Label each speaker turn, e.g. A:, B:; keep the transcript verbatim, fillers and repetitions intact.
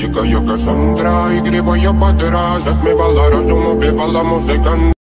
A: тікає Кассандра, і грібає по терасах, мивала розум, убивала музика.